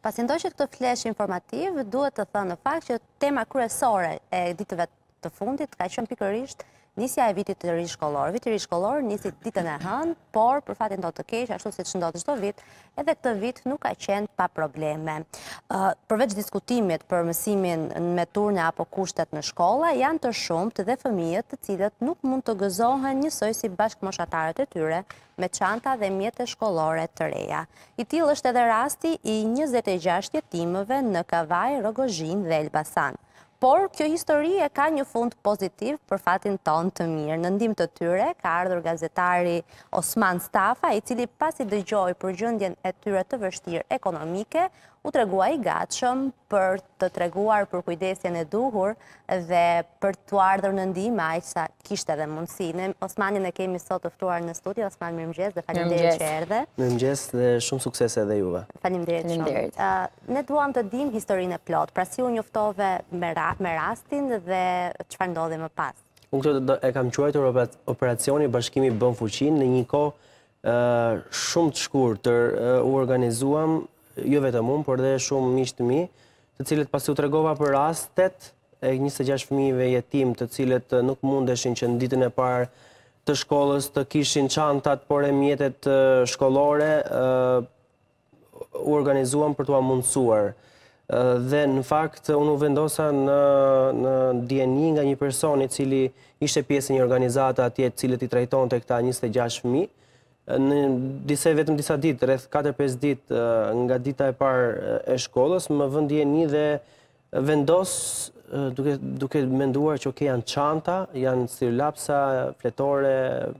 Pasi ndoqët këtë flesh informativ, duhet të thënë në fakt që tema kryesore e ditëve të fundit ka qenë pikërisht nisja e vitit të ri shkollor. Viti i ri shkollor nisi ditën e hënë, por për fatin do të keq, ashtu siç ndodh çdo vit, edhe këtë vit nuk ka qenë pa probleme. Përveç diskutimit për mësimin me turne apo kushtet në shkolla, janë të shumtë dhe fëmijët të cilët nuk mund të gëzohen njësoj si bashkëmoshatarët e tyre me çanta dhe mjete shkollore të reja. I tillë është edhe rasti i 26 jetimëve në Kavaj, Rogozhin dhe Elbasan. Por kjo histori e ka një fund pozitiv për fatin ton të mirë. Në ndihmë të tyre ka ardhur gazetari Osman Stafa, i cili pasi dëgjoi për gjendjen e tyre të vështirë ekonomike, u tregua i gatshëm për të treguar për kujdesjen e duhur dhe për t'u ardhur në ndihmë aq sa kishte edhe mundësi. Ne Osmanin e kemi sot të ftuar në studio. Osman, mirëmëngjes dhe faleminderit që erdhe. Mirëmëngjes dhe shumë sukses edhe juve. Faleminderit shumë. Ne duam të dimë historinë e plot. Pra si u njoftove me rastin dhe çfarë ndodhi më pas? Unë këtë e kam quajtur operacioni Bashkimi bën fuqinë. Në një kohë shumë të shkurtër u organizuam, jo vetëm unë, por dhe shumë miq të mi, të cilët pasi u tregova për rastet e 26 fëmijëve jetim, të cilët nuk mundeshin që në ditën e parë të shkollës të kishin çantat, por e mjetet shkollore, u organizuam për t'u mundsuar. Dhe në fakt unë u vendosa në dieni nga një person i cili ishte pjesë e një organizate atje, të cilët i trajtonte këta 26 fëmijë. Në vetëm disa ditë, rreth 4-5 ditë nga dita e parë e shkollës, më vën dieni dhe vendos duke menduar që janë çanta, janë sirlapsa, fletore,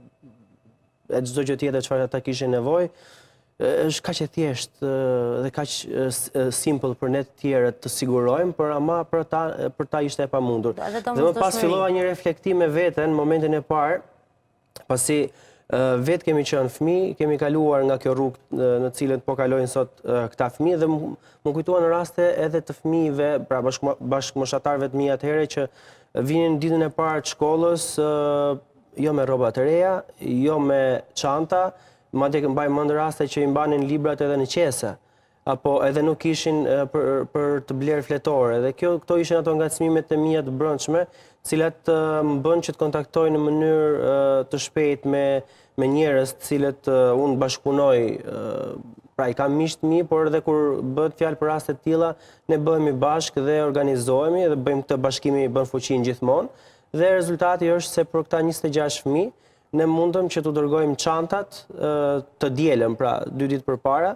e çdo gjë tjetër çfarë ata kishin nevojë. Është kaq e thjeshtë dhe kaq simple për ne të tjerët të sigurojmë, por ama për ta ishte e pamundur. Dhe më pas fillova një reflektim me veten në momentin e parë, pasi vetë kemi qenë fëmijë, kemi kaluar nga kjo rrugë në cilën po kalojnë sot këta fëmijë dhe më kujtuan në raste edhe të fëmijëve, pra bashkëmoshatarëve të mi atëherë që vinin ditën e parë të shkollës jo me rroba të reja, jo me çanta, madje mbaj mend raste që i mbanin librat edhe në qese, apo edhe nuk ishin për të blerë fletore. Dhe këto ishin ato ngacmimet e mia të brendshme, të cilat më bën që të kontaktoj në mënyrë të shpejtë me njerëz të cilët unë bashkëpunoj, pra i kam miq të mi, por edhe kur bëhet fjalë për raste të tilla, ne bëhemi bashkë dhe organizohemi dhe bëjmë këtë bashkimi bën fuqinë gjithmonë. Dhe rezultati është se për këta 26 fëmijë ne mundëm që t'u dërgojmë çantat të dielën, pra 2 ditë përpara,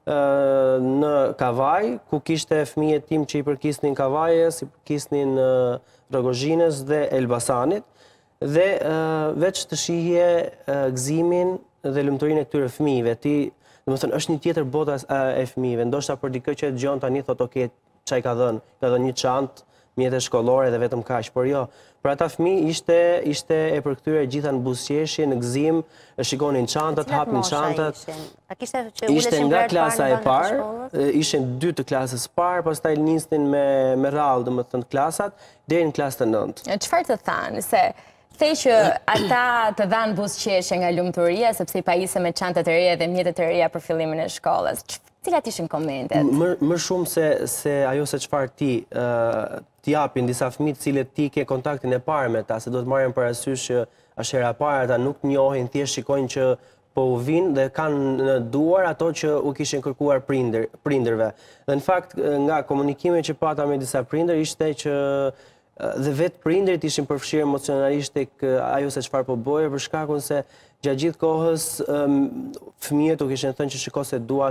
në Kavaj, ku kishte fëmijët tim që i përkisnin Kavajës, i përkisnin Rogozhinës dhe Elbasanit, dhe veç të shihje gëzimin dhe lumturinë e këtyre fëmijëve. Domethënë është një tjetër botë e fëmijëve. Ndoshta për dikë që dëgjon tani thotë ok, çai ka dhënë një çantë, mjete shkollore dhe vetëm kaq, por jo. Për ata fëmijë ishte e përkthyer gjitha në buzëqeshje, në gëzim, shikonin çantat, hapnin çantat. Ishte nga klasa e parë, ishin 2 të klasës parë, pastaj nisnin me radhë, domethënë klasat, deri në klasën e 9. Çfarë të thanë se thej që ata të dhanë buzëqeshje nga lumturia sepse i pajisën me çantat e reja dhe mjetet e reja për fillimin e shkollës. Cilat ishin komentet? Më shumë se ajo se çfarë t'japin disa fëmijë të cilët ti ke kontaktin e parë me ta, se do të marrin parasysh që është hera e parë, ata nuk njohin, thjesht shikojnë që po u vinë dhe kanë në duar ato që u kishin kërkuar prindërve. Dhe në fakt nga komunikimet që pata me disa prindër ishte që dhe vetë prindërit ishin përfshirë emocionalisht tek ajo se çfarë po bëje, për shkakun se gjatë gjithë kohës fëmijët u kishin thënë që shiko se dua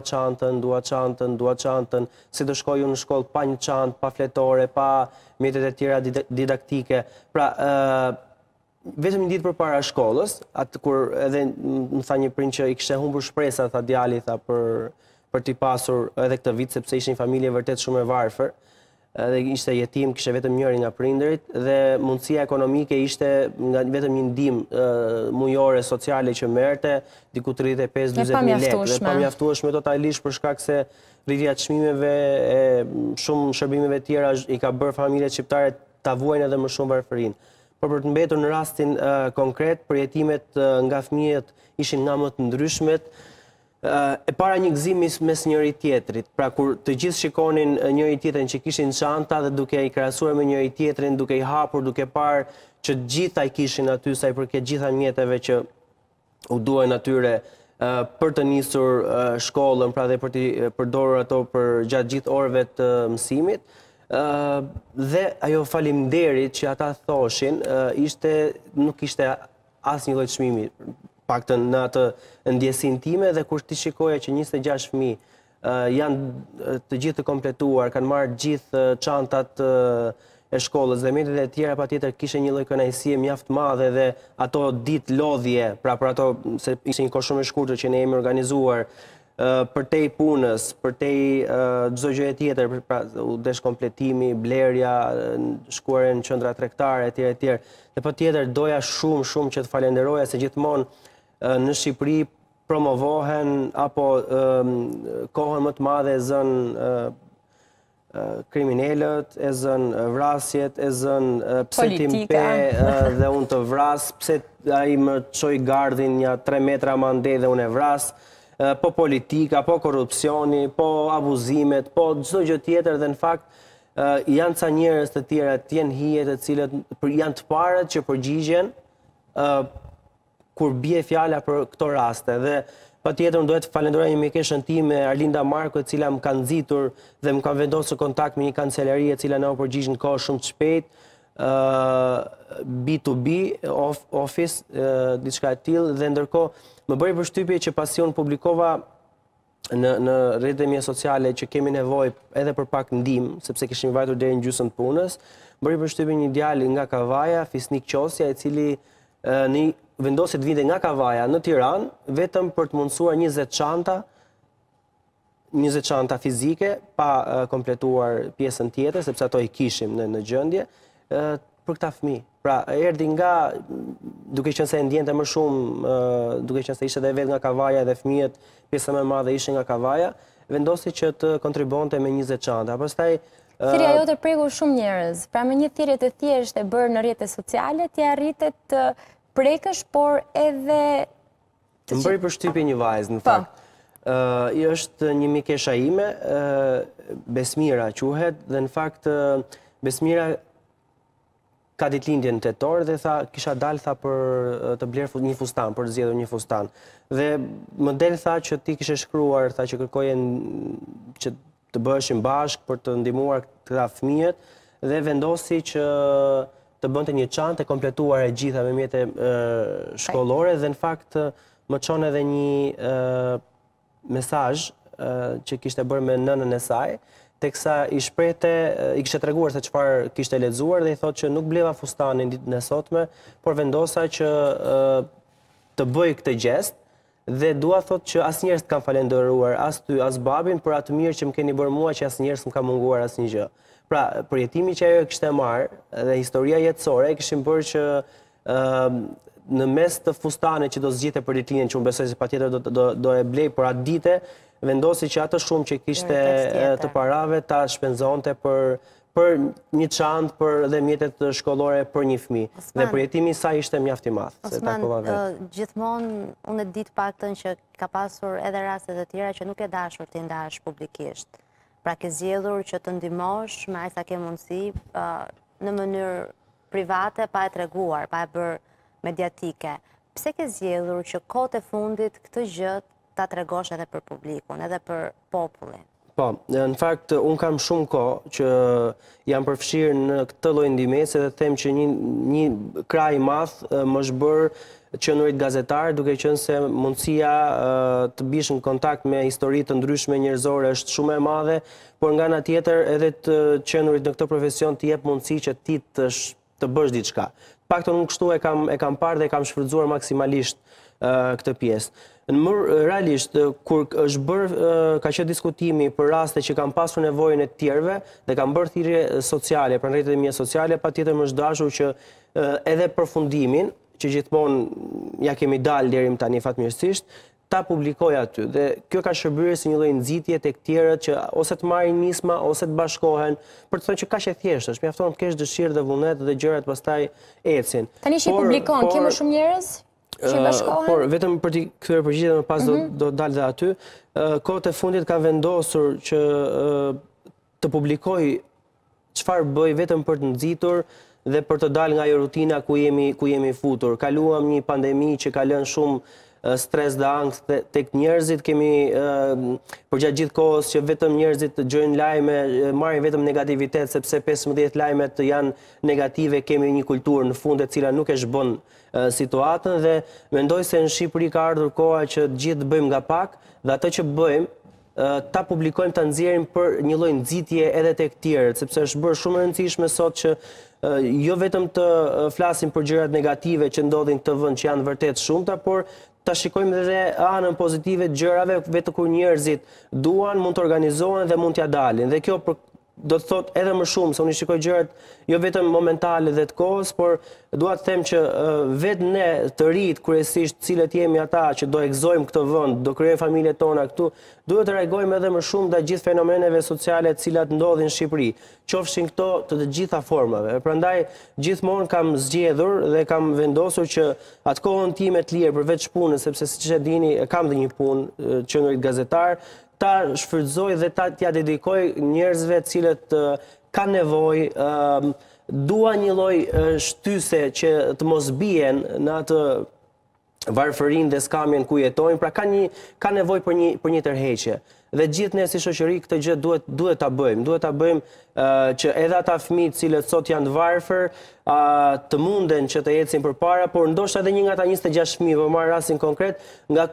çantën, si do shkoj unë në shkollë pa një çantë, pa fletore, pa mjetet e tjera didaktike. Pra, vetëm një ditë përpara shkollës, atë kur edhe më tha një prind që i kishte humbur shpresa, tha djali, tha për t'i pasur edhe këtë vit, sepse ishin një familje vërtet shumë e varfër, dhe ishte jetim, kishte vetëm njëri nga prindërit dhe mundësia ekonomike ishte vetëm një ndihmë mujore sociale që merrte diku 35-40.000 lekë dhe pamjaftueshme totalisht për shkak se rritja e çmimeve e shumë shërbimeve tjera i ka bërë familjet shqiptare ta vuajnë edhe më shumë varfërinë. Por për të mbetur në rastin konkret, për jetimet nga fëmijët ishin nga më të ndryshmet, e para një gëzimi mes njëri tjetrit. Pra kur të gjithë shikonin njëri tjetrin që kishin çanta dhe duke i krahasuar me njëri tjetrin, duke i hapur, duke parë që gjitha i kishin aty sa i përket gjitha mjeteve që u duhen atyre për të nisur shkollën, pra dhe për të përdorur ato për gjatë gjithë orëve të mësimit. Dhe ajo faleminderit që ata thoshin nuk ishte asnjë lloj çmimi, paktën në atë ndjesinë time, dhe kur ti shikoja që 26 fëmijë janë të gjithë të kompletuar, kanë marrë gjithë çantat e shkollës dhe mjetet e tjera, patjetër kishe një lloj kënaqësie mjaft madhe, dhe ato ditë lodhje, pra për ato se ishte një kohë shumë e shkurtër që ne jemi organizuar përtej punës, përtej çdo gjëje tjetër, pra u desh kompletimi, blerja, shkuar në qendra tregtare etj etj. Dhe patjetër doja shumë që të falenderoja se gjithmonë në Shqipëri promovohen apo kohën më të madhe e zën kriminalët, e zën vrasjet, e zën pse ti mpe dhe unë të vras, pse ai më çoi gardhin ja 3 metra më andej dhe unë e vras, po politika, po korrupsioni, po abuzimet, po çdo gjë tjetër, dhe në fakt janë ca njerëz të tjerë të jenë hije të cilët janë të parët që përgjigjen kur bie fjala për këto raste. Dhe patjetër unë duhet të falenderoj një mikeshën time, Arlinda Marko, e cila më ka nxitur dhe më ka vendosur kontakt me një kancelari e cila na u përgjigj në kohë shumë të shpejtë, B2B office, diçka e tillë, dhe ndërkohë më bëri përshtypje që pasi unë publikova në rrjetet mia sociale që kemi nevojë edhe për pak ndihmë, sepse kishim vajtur deri në gjysmën e punës, bëri përshtypje një djalë nga Kavaja, Fisnik Qosja, i cili vendosi të vinte nga Kavaja në Tiranë vetëm për të mundësuar 20 çanta fizike pa kompletuar pjesën tjetër, sepse ato i kishim në gjendje për këta fëmijë. Pra erdhi nga, duke qenë se e ndjente më shumë, duke qenë se ishte edhe vetë nga Kavaja dhe fëmijët pjesa më e madhe ishin nga Kavaja, vendosi që të kontribonte me 20 çanta. Pastaj thirrja jote preku shumë njerëz. Pra me një thirrje të thjeshtë e bërë në rrjetet sociale, ti arritet të prekësh, por edhe më bëri përshtypje një vajzë, në fakt. Është një mikesha ime, Besmira quhet, dhe në fakt Besmira ka ditëlindjen tetor dhe tha kisha dalë për të blerë një fustan, për të zgjedhur një fustan. Dhe më del tha që ti kishe shkruar, tha që kërkojen që të bëheshin bashkë për të ndihmuar këta fëmijët, dhe vendosi që të bënte një çantë e kompletuar e gjitha me mjete shkollore, dhe në fakt më çon edhe një mesazh që kishte bërë me nënën e saj, teksa i shprehte, i kishte treguar se çfarë kishte lexuar, dhe i thotë që nuk bleva fustanin ditën e sotme, por vendosa që të bëj këtë gjest, dhe dua thotë që asnjëherë s'kam falenderuar as ty as babin për atë mirë që më keni bërë mua, që asnjëherë s'm ka munguar asnjë gjë. Pra, përjetimi që ajo kishte marrë dhe historia jetësore e kishin bërë që në mes të fustanit që do zgjidhte për ditëlindjen, që unë besoj se patjetër do e blej për atë dite, vendosi që atë shumë që kishte të parave ta shpenzonte për një çantë dhe mjetet shkollore për një fëmijë. Dhe përjetimi i saj ishte mjaft i madh. Osman, gjithmonë unë e di të paktën që ka pasur edhe raste të tjera që nuk e dashur të ndash publikisht. Pra ke zgjedhur që të ndihmosh me aq sa ke mundësi në mënyrë private, pa e treguar, pa e bërë mediatike. Pse ke zgjedhur që kohët e fundit këtë gjë ta tregosh edhe për publikun, edhe për popullin? Po, në fakt, unë kam shumë kohë që jam përfshirë në këtë lloj ndihmese dhe them që një krah i madh më është bërë qenurit gazetar, duke qenë se mundësia të bish në kontakt me histori të ndryshme njerëzore është shumë e madhe, por nga ana tjetër edhe të qenurit në këtë profesion të jep mundësi që ti të bësh diçka. Paktën unë kështu e kam parë dhe kam shfrytzuar maksimalisht këtë pjesë. Realisht, kur është bërë, ka qenë diskutimi për raste që kam pasur nevojën e tjerëve dhe kam bërë thirrje sociale, për rrjetet e mia sociale, patjetër më është dashur që edhe përfundimin, që gjithmonë ja kemi dalë deri më tani fatmirësisht, ta publikoj aty. Dhe kjo ka shërbyer si një lloj nxitje tek tjerët që ose të marrin nisma ose të bashkohen, për të thënë që kaq e thjeshtë është, mjafton të kesh dëshirë dhe vullnet dhe gjërat pastaj ecin. Tani që i publikon, ke më shumë njerëz? që bashkohen? Por vetëm për t'i kthyer përgjigjen më pas do dalë dhe aty. Kohët e fundit ka vendosur që të publikoj çfarë bëj vetëm për të nxitur dhe për të dalë nga ajo rutina ku jemi futur. Kaluam një pandemi që ka lënë shumë stres dhe angst tek njerëzit, kemi përgjatë gjithë kohës që vetëm njerëzit gjojnë lajme, marrin vetëm negativitet, sepse 15 lajmet janë negative, kemi një kulturë në fund e cila nuk e shbën situatën dhe mendoj se në Shqipëri ka ardhur koha që gjithë bëjmë nga pak dhe atë që bëjmë ta publikojmë, ta nxjerrim për një lloj nxitje edhe tek tjerët, sepse është bërë shumë e rëndësishme sot që jo vetëm të flasim për gjërat negative që ndodhin këtë vend që janë vërtet shumëta, por ta shikojmë edhe anën pozitive të gjërave, vetë kur njerëzit duan, mund të organizohen dhe mund t'ja dalin. Dhe kjo do të thot edhe më shumë, se unë shikoj gjërat jo vetëm momentale dhe të kohës, por dua të them që vetë ne të rit kryesisht, cilët jemi ata që do egzojmë këtë vend, do krijojmë familjet tona këtu, duhet të reagojmë edhe më shumë ndaj gjithë fenomeneve sociale të cilat ndodhin në Shqipëri, qofshin këto të gjitha formave. Prandaj gjithmonë kam zgjedhur dhe kam vendosur që atë kohën time të lirë përveç punës, sepse siç e dini, kam dhe një punë qendrit gazetar, ta shfrytëzoj dhe t'ja dedikoj njerëzve cilët kanë nevojë, dua një lloj shtyse që të mos bien në atë varfërinë dhe skamjen ku jetojnë, pra kanë nevojë për një tërheqje. Dhe gjithë ne si shoqëri këtë gjë duhet ta bëjmë që edhe ata fëmijë cilët sot janë të varfër të munden që të ecin përpara, por ndoshta edhe një nga ata 26 fëmijë, po marr rastin konkret, nga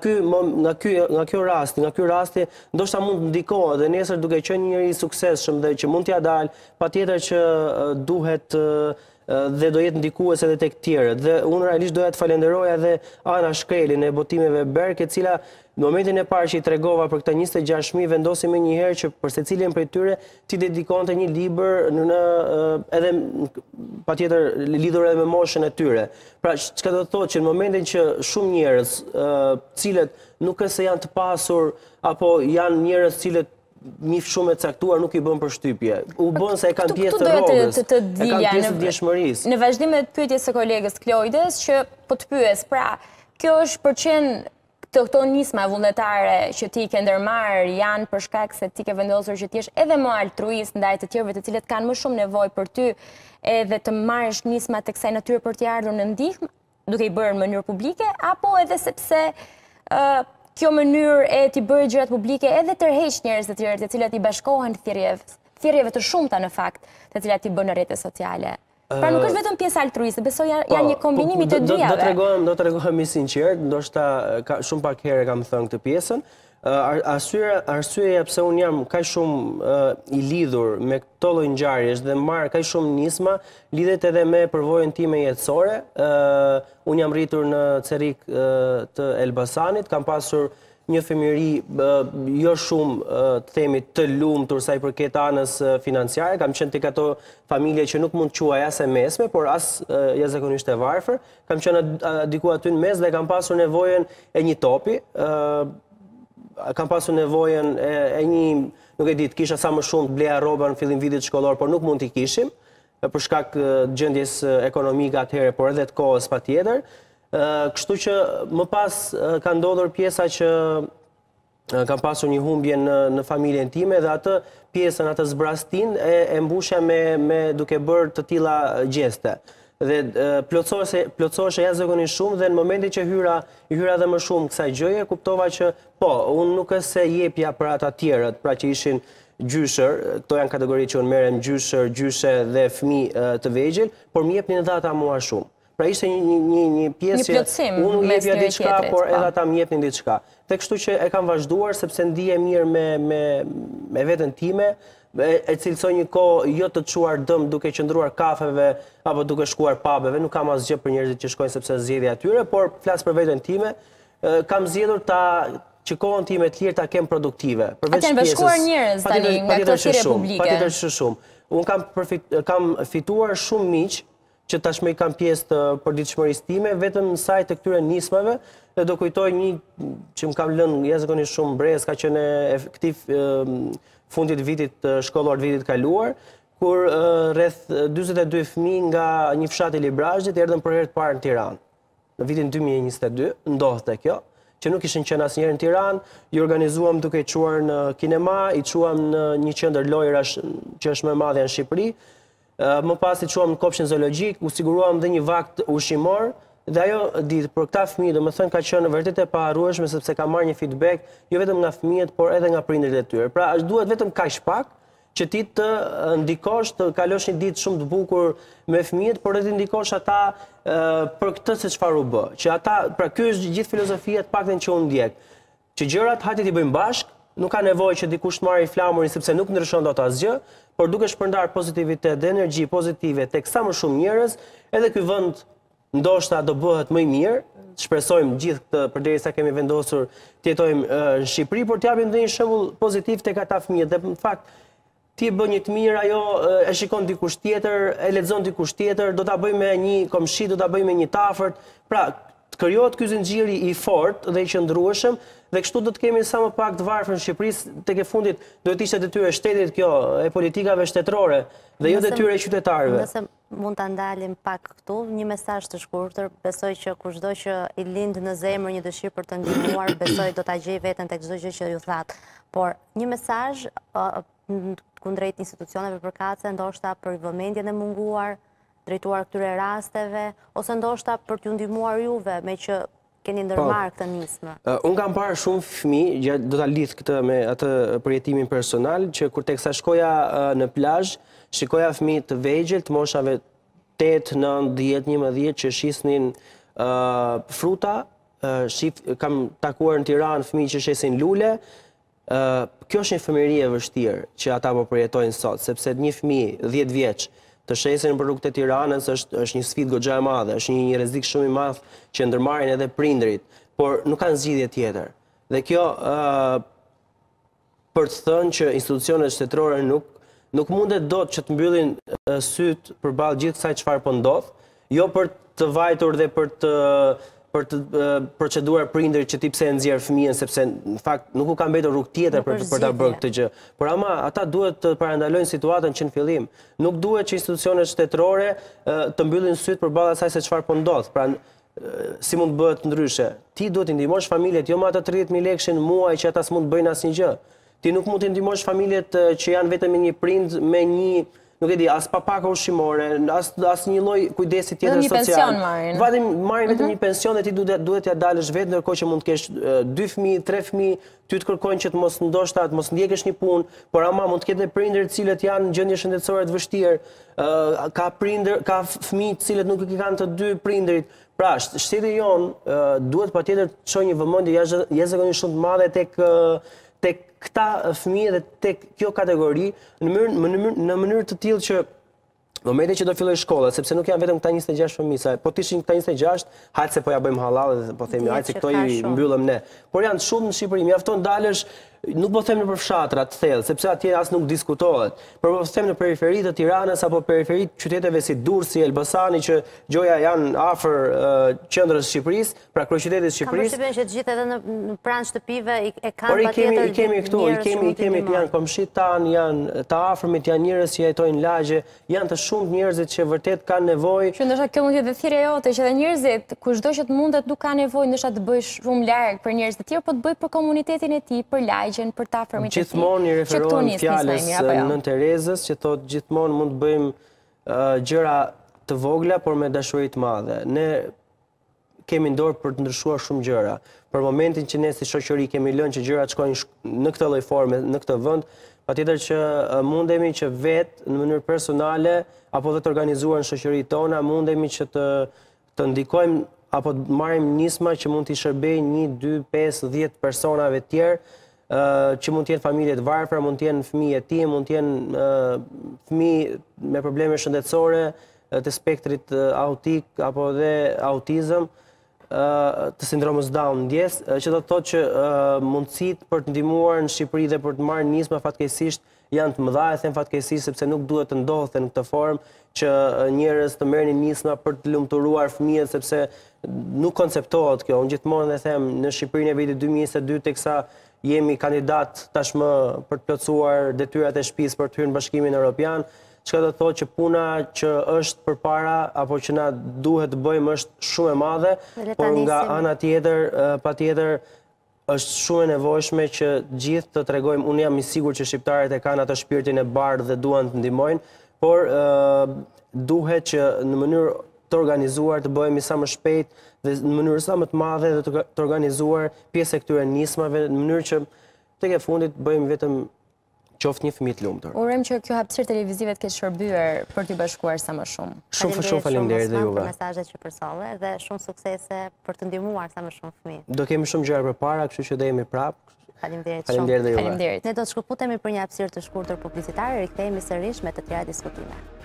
ky rasti, ndoshta mund të ndikohet dhe nesër duke qenë një njerëz i suksesshëm dhe që mund t'ia dalë, patjetër që duhet dhe do jetë ndikuese edhe tek tjerët. Dhe unë realisht doja të falenderoj edhe Ana Shkrelin e botimeve Berk, e cila në momentin e parë që i tregova për këta 26.000 vendosi me një herë që për secilin prej tyre ti dedikonte një libër edhe patjetër lidhur edhe me moshën e tyre. Pra çka do të thotë që në momentin që shumë njerëz, cilët nuk është se janë të pasur apo janë njerëz cilët një shumë e caktuar nuk i bën përshtypje. U bën se e kanë pjesë të rrogës, e kanë pjesë të djeshmërisë. Në vazhdim me pyetjes së kolegës Klojdes, që po të pyes, pra, kjo është përqen këto nisma vullnetare që ti ke ndërmarr janë për shkak se ti ke vendosur që ti jesh edhe më altruist ndaj të tjerëve të cilët kanë më shumë nevojë për ty, edhe të marrësh nisma të kësaj natyre për t'i ardhur në ndihmë, duke i bërë në mënyrë publike, apo edhe sepse kjo mënyrë e t'i bërë gjërat publike edhe tërheq njerëz të tjerë të cilët i bashkohen thirrjeve të shumta në fakt, të cilat i bën në rrjetet sociale. Pra nuk është vetëm pjesë altruiste, besoj janë një kombinim i të dyjave. Do t'rregohem i sinqert, ndoshta shumë pak herë kam thënë këtë pjesën. Arsyeja pse unë jam kaq shumë i lidhur me këto lloj ngjarjesh dhe marr kaq shumë nisma lidhet edhe me përvojën time jetësore. Unë jam rritur në Cerrik të Elbasanit, kam pasur një fëmijëri jo shumë të themi të lumtur sa i përket anës financiare, kam qenë tek ato familje që nuk mund të quaj as e mesme, por as jashtëzakonisht e varfër, kam qenë diku aty në mes dhe kam pasur nevojën e një topi. Kam pasur nevojën e një, nuk e di, të kisha sa më shumë të bleja rroba në fillim vitit shkollor, por nuk mund t'i kishim, për shkak gjendjes ekonomike atëherë, por edhe të kohës patjetër. Kështu që më pas ka ndodhur pjesa që kam pasur një humbje në familjen time dhe atë pjesën, atë zbrastin e mbushja me duke bërë të tilla gjeste. Dhe plotësohesha jashtëzakonisht shumë dhe në momentin që hyra dhe më shumë kësaj gjëje, kuptova që po, unë nuk është se jepja për ata tjerët, pra që ishin gjyshër, këto janë kategoritë që unë merrem gjyshër, gjyshe dhe fëmijë të vegjël, por më jepnin edhe ata mua shumë. Pra ishte një pjesë që unë u jepja diçka, por edhe ata më jepnin diçka. Dhe kështu që e kam vazhduar sepse ndihem mirë me veten time, e cilësoj një kohë jo të çuar dëm duke qëndruar kafeve apo duke shkuar pubeve, nuk kam asgjë për njerëzit që shkojnë sepse zgjedhja e tyre, por flas për veten time, kam zgjedhur që kohën time të lirë ta kem produktive. Përveç pjesës. Atë bashkuar njerëz tani nga këto thirrje publike. Patjetër që shumë. Unë kam fituar shumë miq që tashmë i kam pjesë të përditshmërisë time, vetëm në sajt të këtyre nismave, dhe do kujtoj një që më kam lënë jashtëzakonisht shumë brez, ka qenë efektiv fundit vitit shkollor të vitit kaluar, kur rreth 42 fëmijë nga një fshat i Librazhit erdhën për herë të parë në Tiranë. në vitin 2022, ndodhte kjo, që nuk ishin qenë asnjëherë në Tiranë, i organizuam duke quar në kinema, i quam në një qendër lojrash që është më e madhe në Shqipëri, më pas i quam në kopshin zoologjik, u siguruam dhe një vakt ushqimor, dhe ajo ditë për këta fëmijë, domethënë ka qenë vërtet e paharrueshme sepse ka marrë një feedback jo vetëm nga fëmijët, por edhe nga prindërit e tyre. Pra, duhet vetëm kaq pak që ti të ndikosh, të kalosh një ditë shumë të bukur me fëmijët, por edhe të ndikosh ata për këtë se çfarë u bë. Që ata, pra ky është gjithë filozofia të paktën që unë ndjek. Që gjërat hajde t'i bëjmë bashkë, nuk ka nevojë që dikush të marrë i flamurin sepse nuk ndryshon dot asgjë, por duke shpërndar pozitivitet dhe energji pozitive tek sa më shumë njerëz, edhe ky vend ndoshta do bëhet më i mirë. Shpresojmë gjithë këtë përderisa kemi vendosur të jetojmë në Shqipëri, por t'japim edhe një shembull pozitiv tek ata fëmijë. Dhe në fakt ti bën një të mirë, ajo e shikon dikush tjetër, e lexon dikush tjetër, do ta bëj me një komshi, do ta bëj me një të afërt. Pra, të krijohet ky zinxhiri i fortë dhe i qëndrueshëm, dhe kështu do të kemi sa më pak të varfër në Shqipëri, tek e fundit duhet të ishte detyrë e shtetit kjo, e politikave shtetërore, dhe jo detyrë e qytetarëve. Nëse mund ta ndalim pak këtu, një mesazh të shkurtër, besoj që kushdo që i lind në zemër një dëshirë për të ndihmuar, besoj do ta gjej veten tek çdo gjë që ju that. Por një mesazh kundrejt institucioneve përkatëse, ndoshta për vëmendjen e munguar, drejtuar këtyre rasteve, ose ndoshta për t'ju ndihmuar juve me që keni ndërmarrë këtë nismë. Unë kam parë shumë fëmijë, do ta lidh këtë me atë përjetimin personal, që kur teksa shkoja në plazh, shikoja fëmijë të vegjël, të moshave 8, 9, 10, 11 që shisnin fruta, kam takuar në Tiranë fëmijë që shesin lule. Kjo është një fëmijëri e vështirë që ata po përjetojnë sot, sepse një fëmijë 10 vjeç të shesin për rrugët e Tiranës është një sfidë goxha e madhe, është një rrezik shumë i madh që ndërmarrin edhe prindërit, por nuk kanë zgjidhje tjetër. Dhe kjo për të thënë që institucionet shtetërore nuk mundet dot që të mbyllin syt përballë gjithë kësaj çfarë po ndodh, jo për të vajtur dhe për të proceduar prindërit që ti pse e nxjerr fëmijën, sepse në fakt nuk u ka mbetur rrugë tjetër për ta bërë këtë gjë. Por ama ata duhet të parandalojnë situatën që në fillim. Nuk duhet që institucionet shtetërore të mbyllin syt përballë asaj se çfarë po ndodh. Pra, si mund bëhet ndryshe? Ti duhet të ndihmosh familjet jo me ato 30.000 lekë në muaj që ata s'mund të bëjnë asnjë gjë. Ti nuk mund të ndihmosh familjet që janë vetëm me një prind me një, nuk e di, as papaka ushqimore, as një lloj kujdesi tjetër social. Një pension marrin. Marrin vetëm një pension dhe ti duhet t'ja dalësh vetë, ndërkohë që mund të kesh 2 fëmijë, 3 fëmijë, ty të kërkojnë që të mos ndoshta të mos ndjekësh një punë, por ama mund të ketë prindër të cilët janë në gjendje shëndetësore të vështirë, ka fëmijë të cilët nuk i kanë të dy prindërit. Pra, shteti jon duhet patjetër të çojë një vëmendje jashtëzakonisht shumë të madhe tek këta fëmijë dhe tek kjo kategori në mënyrë të tillë që në momentin që do filloj shkolla, sepse nuk janë vetëm këta 26 fëmijë, po të ishin këta 26, hajtë se po ja bëjmë halal dhe po themi hajtë se këto i mbyllëm ne. Por janë shumë në Shqipëri, mjafton dalësh, nuk po them në përfshatra të thellë, sepse atje as nuk diskutohet. Por po them në periferi të Tiranës apo periferi të qyteteve si Durrësi, Elbasani, që gjoja janë afër qendrës së Shqipërisë, pra kryeqytetit të Shqipërisë. Kam përshtypjen që të gjithë edhe në pranë shtëpive e kanë patjetër. Por i kemi këtu, i kemi janë komshit tanë, janë të afërmit, janë njerëz që jetojnë lagje, janë të shumë njerëzit që vërtet kanë nevojë. Që ndoshta kjo mund të jetë thirrja jote që edhe njerëzit, kushdo që të mundet, nuk ka nevojë ndoshta të bësh shumë larg për njerëz të tjerë, po të bëj për komunitetin e tij, për lagjen, për të afërmit e tij. Gjithmonë i referohen fjalës Nën Terezës që thotë gjithmonë mund të bëjmë gjëra të vogla por me dashuri të madhe. Ne kemi dorë për të ndryshuar shumë gjëra. Për momentin që ne si shoqëri kemi lënë që gjërat shkojnë në këtë lloj forme në këtë vend, patjetër që mundemi që vetë në mënyrë personale apo dhe të organizuar në shoqëritë tona, mundemi që të ndikojmë apo të marrim nisma që mund t'i shërbejnë 1, 2, 5, 10 personave të tjerë, që mund të jenë familje të varfra, mund të jenë fëmijë e tij, mund të jenë fëmijë me probleme shëndetësore të spektrit autik apo dhe autizëm, të sindromës Down ndjes, që do të thotë që mundësitë për të ndihmuar në Shqipëri dhe për të marrë nisma fatkeqësisht janë të mëdha, e them fatkeqësisht sepse nuk duhet të ndodhte në këtë formë që njerëz të merrnin nisma për të lumturuar fëmijët, sepse nuk konceptohet kjo. Unë gjithmonë e them në Shqipërinë e vitit 2022 teksa jemi kandidat tashmë për të plotësuar detyrat e shtëpisë për të hyrë në Bashkimin Evropian, çka do të thotë që puna që është përpara apo që na duhet të bëjmë është shumë e madhe, por nga ana tjetër, patjetër është shumë e nevojshme që gjithë të tregojmë, unë jam i sigurt që shqiptarët e kanë atë shpirtin e bardhë dhe duan të ndihmojnë, por duhet që në mënyrë të organizuar të bëhemi sa më shpejt dhe në mënyrë sa më të madhe dhe të organizuar pjesë e këtyre nismave në mënyrë që tek e fundit bëjmë vetëm qoftë një fëmijë të lumtur. Urojmë që kjo hapësirë televizive të ketë shërbyer për t'ju bashkuar sa më shumë. Shumë faleminderit dhe juve. Për mesazhet që përsolle dhe shumë suksese për të ndihmuar sa më shumë fëmijë. Do kemi shumë gjëra përpara, kështu që do jemi prapë. Faleminderit shumë. Faleminderit dhe juve. Faleminderit. Ne do të shkëputemi për një hapësirë të shkurtër publicitare, rikthehemi sërish me të tjera diskutime.